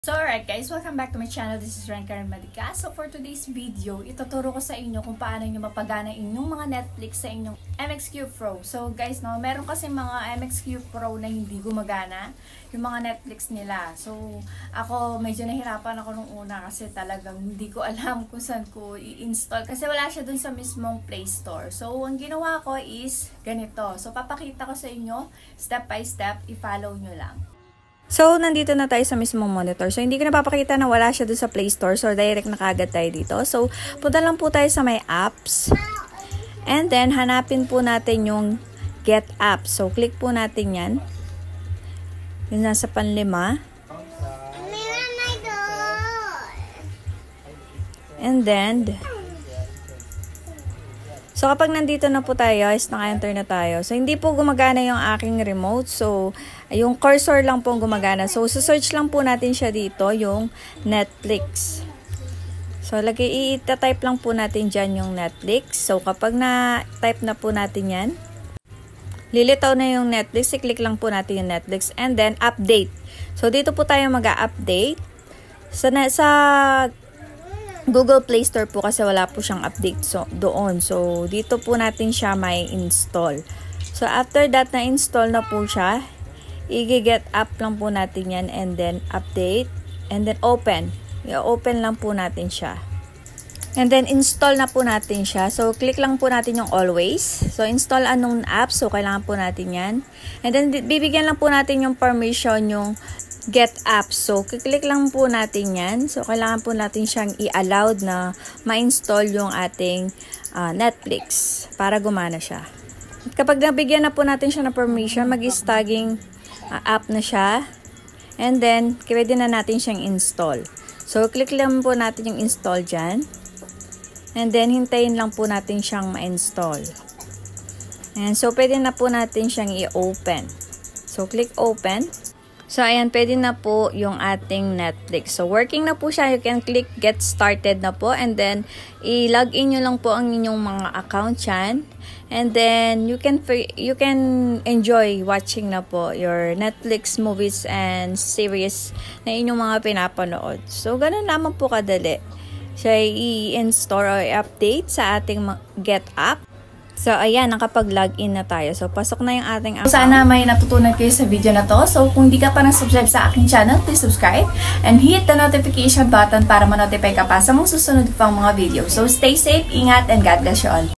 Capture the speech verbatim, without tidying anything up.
So alright guys, welcome back to my channel. This is Ren Karen Madica. So for today's video, ituturo ko sa inyo kung paano nyo mapagana inyong mga Netflix sa inyong M X Q Pro. So guys, no, meron kasi mga M X Q Pro na hindi gumagana yung mga Netflix nila. So ako medyo nahirapan ako nung una kasi talagang hindi ko alam kung saan ko i-install kasi wala siya dun sa mismong Play Store. So ang ginawa ko is ganito. So papakita ko sa inyo step by step, i-follow nyo lang. So, nandito na tayo sa mismong monitor. So, hindi ko napapakita na wala siya doon sa Play Store. So, direct na kagad tayo dito. So, punta lang po tayo sa may apps. And then, hanapin po natin yung Get Apps. So, click po natin yan. Yung nasa panlima. And then, so, kapag nandito na po tayo, is naka-enter na tayo. So, hindi po gumagana yung aking remote. So, yung cursor lang po gumagana. So, search lang po natin siya dito, yung Netflix. So, lagay, i-type lang po natin dyan yung Netflix. So, kapag na-type na po natin yan, lilitaw na yung Netflix. I-click lang po natin yung Netflix. And then, update. So, dito po tayo mag-update. So, na, sa Google Play Store po kasi wala po siyang update so, doon. So, dito po natin siya may install. So, after that na-install na po siya, i-get up lang po natin yan and then update and then open. I-open lang po natin siya. And then install na po natin siya. So, click lang po natin yung always. So, install unknown app. So, kailangan po natin yan. And then, bibigyan lang po natin yung permission yung Get Apps. So, click lang po natin yan. So, kailangan po natin siyang i-allowed na ma-install yung ating uh, Netflix para gumana siya. At kapag nabigyan na po natin siya ng permission, mag-tagging uh, app na siya. And then, pwede na natin siyang install. So, click lang po natin yung install dyan. And then, hintayin lang po natin siyang ma-install. And so, pwede na po natin siyang i-open. So, click open. So, ayan, pwede na po yung ating Netflix. So, working na po siya. You can click get started na po. And then, i-login nyo lang po ang inyong mga account yan. And then, you can you can enjoy watching na po your Netflix movies and series na inyong mga pinapanood. So, ganun naman po kadali. Siya i-install or i-update sa ating Get App. So, ayan, nakapag-login na tayo. So, pasok na yung ating account. Sana may natutunan kayo sa video na to. So, kung di ka pa nag-subscribe sa aking channel, please subscribe and hit the notification button para ma-notify ka pa sa mga susunod pang mga video. So, stay safe, ingat, and God bless you all.